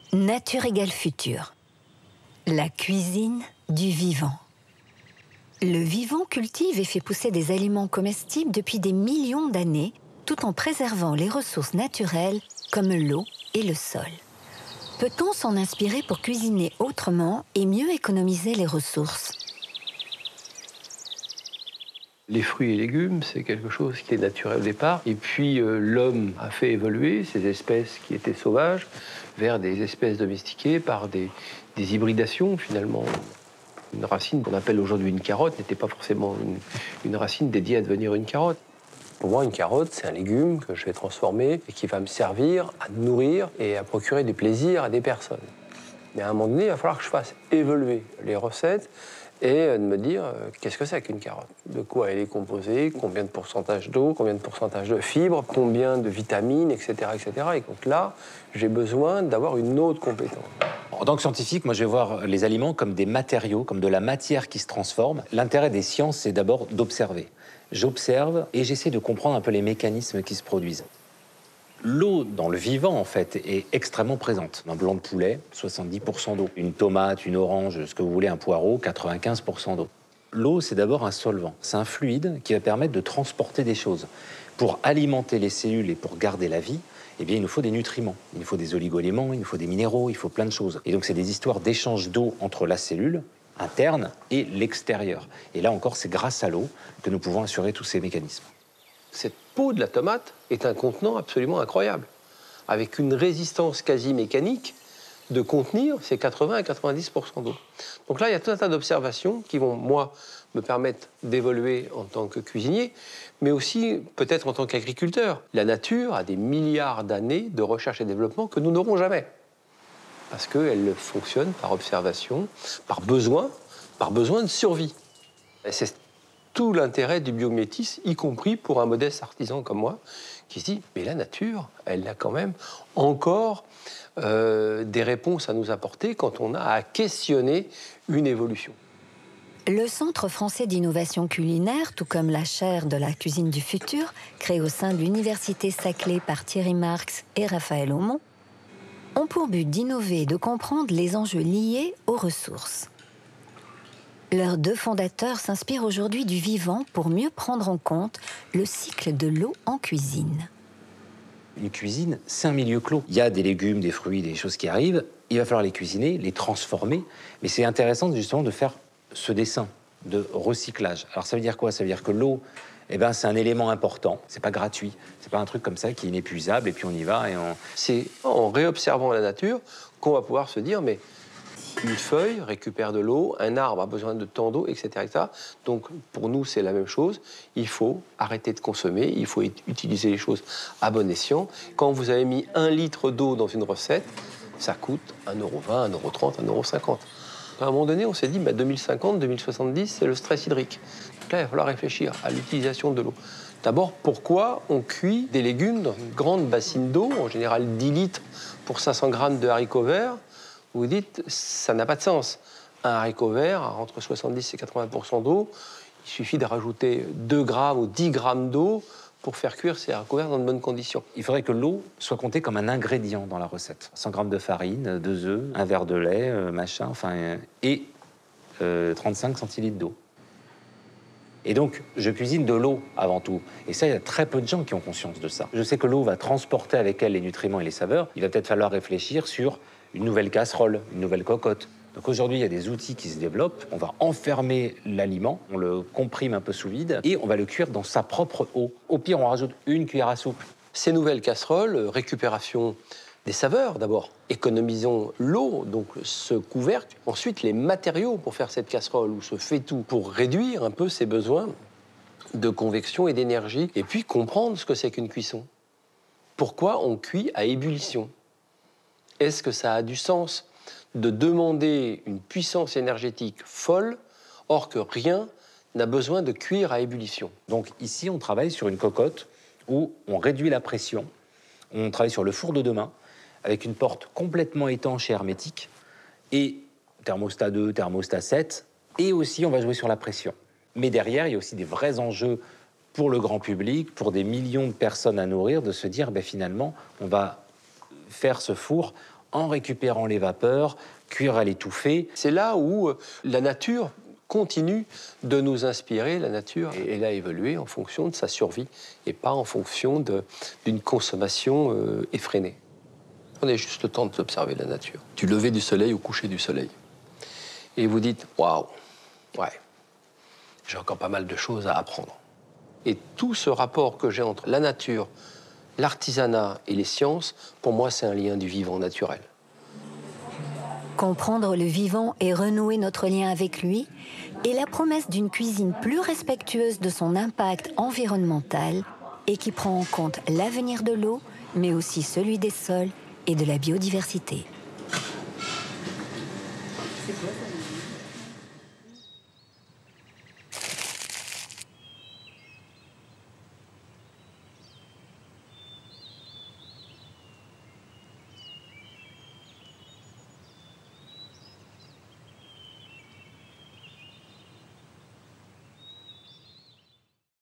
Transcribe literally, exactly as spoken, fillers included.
Nature égale futur. La cuisine du vivant. Le vivant cultive et fait pousser des aliments comestibles depuis des millions d'années, tout en préservant les ressources naturelles comme l'eau et le sol. Peut-on s'en inspirer pour cuisiner autrement et mieux économiser les ressources? Les fruits et légumes, c'est quelque chose qui est naturel au départ. Et puis euh, l'homme a fait évoluer ces espèces qui étaient sauvages vers des espèces domestiquées par des, des hybridations finalement. Une racine qu'on appelle aujourd'hui une carotte n'était pas forcément une, une racine dédiée à devenir une carotte. Pour moi, une carotte, c'est un légume que je vais transformer et qui va me servir à nourrir et à procurer du plaisir à des personnes. Mais à un moment donné, il va falloir que je fasse évoluer les recettes et de me dire euh, qu'est-ce que c'est qu'une carotte, de quoi elle est composée, combien de pourcentage d'eau, combien de pourcentage de fibres, combien de vitamines, et cetera, et cetera. Et donc là, j'ai besoin d'avoir une autre compétence. En tant que scientifique, moi, je vais voir les aliments comme des matériaux, comme de la matière qui se transforme. L'intérêt des sciences, c'est d'abord d'observer. J'observe et j'essaie de comprendre un peu les mécanismes qui se produisent. L'eau dans le vivant, en fait, est extrêmement présente. Un blanc de poulet, soixante-dix pour cent d'eau. Une tomate, une orange, ce que vous voulez, un poireau, quatre-vingt-quinze pour cent d'eau. L'eau, c'est d'abord un solvant. C'est un fluide qui va permettre de transporter des choses. Pour alimenter les cellules et pour garder la vie, eh bien, il nous faut des nutriments. Il nous faut des oligo-éléments, il nous faut des minéraux, il faut plein de choses. Et donc, c'est des histoires d'échange d'eau entre la cellule interne et l'extérieur. Et là encore, c'est grâce à l'eau que nous pouvons assurer tous ces mécanismes. Cette peau de la tomate est un contenant absolument incroyable, avec une résistance quasi mécanique de contenir ces quatre-vingts à quatre-vingt-dix pour cent d'eau. Donc là, il y a tout un tas d'observations qui vont, moi, me permettre d'évoluer en tant que cuisinier, mais aussi peut-être en tant qu'agriculteur. La nature a des milliards d'années de recherche et développement que nous n'aurons jamais, parce qu'elle fonctionne par observation, par besoin, par besoin de survie. Et c'est tout l'intérêt du biomimétisme, y compris pour un modeste artisan comme moi, qui se dit, mais la nature, elle a quand même encore euh, des réponses à nous apporter quand on a à questionner une évolution. Le Centre français d'innovation culinaire, tout comme la chaire de la cuisine du futur, créée au sein de l'Université Saclay par Thierry Marx et Raphaël Aumont, ont pour but d'innover et de comprendre les enjeux liés aux ressources. Leurs deux fondateurs s'inspirent aujourd'hui du vivant pour mieux prendre en compte le cycle de l'eau en cuisine. Une cuisine, c'est un milieu clos. Il y a des légumes, des fruits, des choses qui arrivent. Il va falloir les cuisiner, les transformer. Mais c'est intéressant justement de faire ce dessin de recyclage. Alors ça veut dire quoi? Ça veut dire que l'eau, eh ben, c'est un élément important. C'est pas gratuit. C'est pas un truc comme ça qui est inépuisable et puis on y va et on... C'est en réobservant la nature qu'on va pouvoir se dire, mais une feuille récupère de l'eau, un arbre a besoin de tant d'eau, et cetera, et cetera. Donc, pour nous, c'est la même chose. Il faut arrêter de consommer, il faut utiliser les choses à bon escient. Quand vous avez mis un litre d'eau dans une recette, ça coûte un euro vingt, un euro trente, un euro cinquante. À un moment donné, on s'est dit, bah, deux mille cinquante, deux mille soixante-dix, c'est le stress hydrique. Donc là, il va falloir réfléchir à l'utilisation de l'eau. D'abord, pourquoi on cuit des légumes dans une grande bassine d'eau, en général dix litres pour cinq cents grammes de haricots verts? Vous dites, ça n'a pas de sens. Un haricot vert a entre soixante-dix et quatre-vingts pour cent d'eau. Il suffit de rajouter deux grammes ou dix grammes d'eau pour faire cuire ces haricots verts dans de bonnes conditions. Il faudrait que l'eau soit comptée comme un ingrédient dans la recette. cent grammes de farine, deux œufs, un verre de lait, euh, machin, enfin, euh, et euh, trente-cinq centilitres d'eau. Et donc, je cuisine de l'eau avant tout. Et ça, il y a très peu de gens qui ont conscience de ça. Je sais que l'eau va transporter avec elle les nutriments et les saveurs. Il va peut-être falloir réfléchir sur une nouvelle casserole, une nouvelle cocotte. Donc aujourd'hui, il y a des outils qui se développent. On va enfermer l'aliment, on le comprime un peu sous vide et on va le cuire dans sa propre eau. Au pire, on rajoute une cuillère à soupe. Ces nouvelles casseroles, récupération des saveurs d'abord. Économisons l'eau, donc ce couvercle. Ensuite, les matériaux pour faire cette casserole ou ce faitout pour réduire un peu ses besoins de convection et d'énergie. Et puis comprendre ce que c'est qu'une cuisson. Pourquoi on cuit à ébullition? Est-ce que ça a du sens de demander une puissance énergétique folle, or que rien n'a besoin de cuire à ébullition? Donc ici, on travaille sur une cocotte où on réduit la pression. On travaille sur le four de demain, avec une porte complètement étanche et hermétique, et thermostat deux, thermostat sept, et aussi on va jouer sur la pression. Mais derrière, il y a aussi des vrais enjeux pour le grand public, pour des millions de personnes à nourrir, de se dire, ben, finalement, on va faire ce four en récupérant les vapeurs, cuire à l'étouffée. C'est là où la nature continue de nous inspirer. La nature, elle a évolué en fonction de sa survie et pas en fonction d'une consommation euh, effrénée. Prenez juste le temps d'observer la nature. Du lever du soleil au coucher du soleil. Et vous dites, waouh, ouais, j'ai encore pas mal de choses à apprendre. Et tout ce rapport que j'ai entre la nature, l'artisanat et les sciences, pour moi, c'est un lien du vivant naturel. Comprendre le vivant et renouer notre lien avec lui est la promesse d'une cuisine plus respectueuse de son impact environnemental et qui prend en compte l'avenir de l'eau, mais aussi celui des sols et de la biodiversité. C'est quoi, ça ?